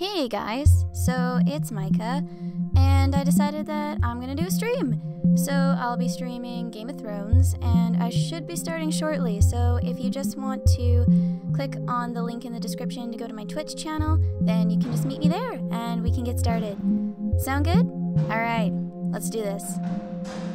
Hey guys, so it's Micah, and I decided that I'm gonna do a stream. So I'll be streaming Game of Thrones, and I should be starting shortly, so if you just want to click on the link in the description to go to my Twitch channel, then you can just meet me there, and we can get started. Sound good? Alright, let's do this.